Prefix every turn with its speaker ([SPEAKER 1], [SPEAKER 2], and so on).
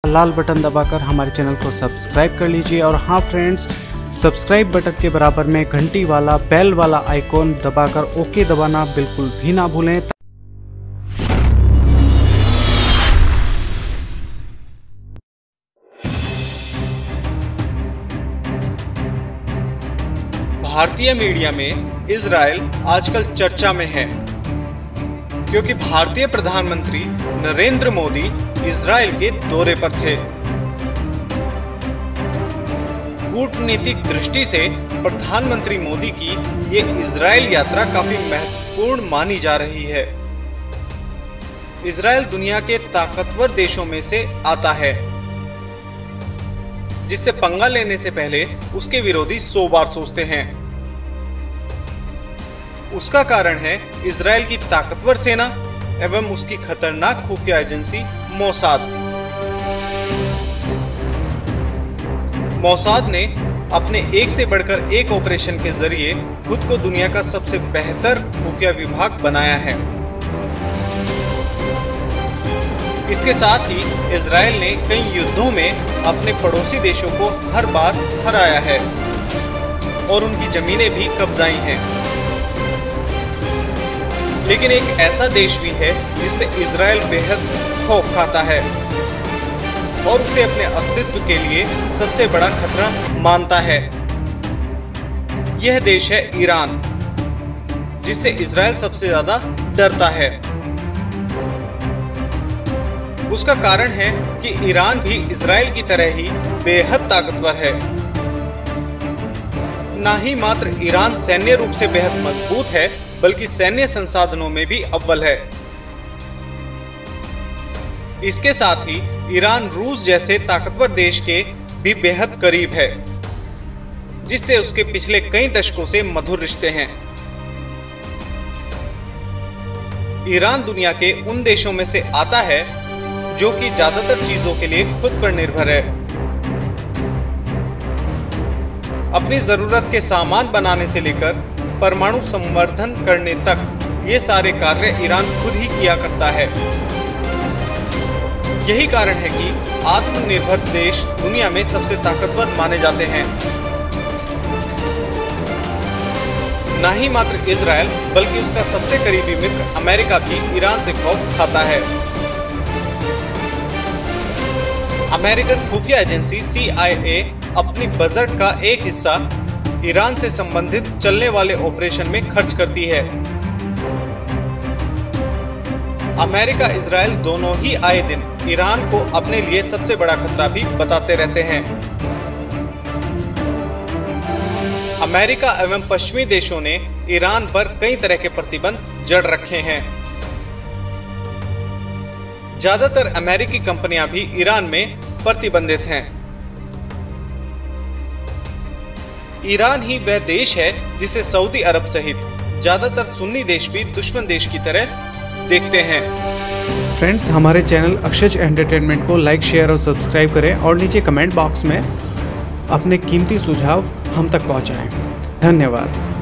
[SPEAKER 1] लाल button दबाकर हमारे channel को सब्सक्राइब कर लीजिए। और हाँ फ्रेंड्स, सब्सक्राइब बटन के बराबर में घंटी वाला बेल वाला आइकॉन दबाकर ओके दबाना बिल्कुल भी ना भूलें।
[SPEAKER 2] भारतीय मीडिया में इजराइल आजकल चर्चा में है क्योंकि भारतीय प्रधानमंत्री नरेंद्र मोदी इजराइल के दौरे पर थे। कूटनीतिक दृष्टि से प्रधानमंत्री मोदी की ये इजराइल यात्रा काफी महत्वपूर्ण मानी जा रही है। इजराइल दुनिया के ताकतवर देशों में से आता है, जिससे पंगा लेने से पहले उसके विरोधी 100 बार सोचते हैं। उसका कारण है इजराइल की ताकतवर सेना एवं उसकी खतरनाक खुफिया एजेंसी मोसाद ने अपने एक से बढ़कर एक ऑपरेशन के जरिए खुद को दुनिया का सबसे बेहतर खुफिया विभाग बनाया है। इसके साथ ही इजराइल ने कई युद्धों में अपने पड़ोसी देशों को हर बार हराया है और उनकी जमीनें भी कब्जाई हैं। लेकिन एक ऐसा देश भी है जिससे इजराइल बेहद खौफ खाता है और उसे अपने अस्तित्व के लिए सबसे बड़ा खतरा मानता है। यह देश है ईरान, जिससे इजराइल सबसे ज्यादा डरता है। उसका कारण है कि ईरान भी इजराइल की तरह ही बेहद ताकतवर है। ना ही मात्र ईरान सैन्य रूप से बेहद मजबूत है, बल्कि सैन्य संसाधनों में भी अव्वल है। इसके साथ ही ईरान रूस जैसे ताकतवर देश के भी बेहद करीब है, जिससे उसके पिछले कई दशकों से मधुर रिश्ते हैं। ईरान दुनिया के उन देशों में से आता है जो कि ज्यादातर चीजों के लिए खुद पर निर्भर है। अपनी जरूरत के सामान बनाने से लेकर परमाणु संवर्धन करने तक ये सारे कार्य ईरान खुद ही किया करता है। यही कारण है कि आत्मनिर्भर देश दुनिया में सबसे ताकतवर माने जाते हैं। न ही मात्र इजराइल बल्कि उसका सबसे करीबी मित्र अमेरिका भी ईरान से खौफ खाता है। अमेरिकन खुफिया एजेंसी CIA अपनी बजट का एक हिस्सा ईरान से संबंधित चलने वाले ऑपरेशन में खर्च करती है। अमेरिका इजराइल दोनों ही आए दिन ईरान को अपने लिए सबसे बड़ा खतरा भी बताते रहते हैं। अमेरिका एवं पश्चिमी देशों ने ईरान पर कई तरह के प्रतिबंध जड़ रखे हैं। ज्यादातर अमेरिकी कंपनियां भी ईरान में प्रतिबंधित हैं। ईरान ही वह देश है जिसे सऊदी अरब सहित ज्यादातर सुन्नी देश भी दुश्मन देश की तरह देखते हैं।
[SPEAKER 1] फ्रेंड्स, हमारे चैनल अक्षज एंटरटेनमेंट को लाइक, शेयर और सब्सक्राइब करें और नीचे कमेंट बॉक्स में अपने कीमती सुझाव हम तक पहुंचाएं। धन्यवाद।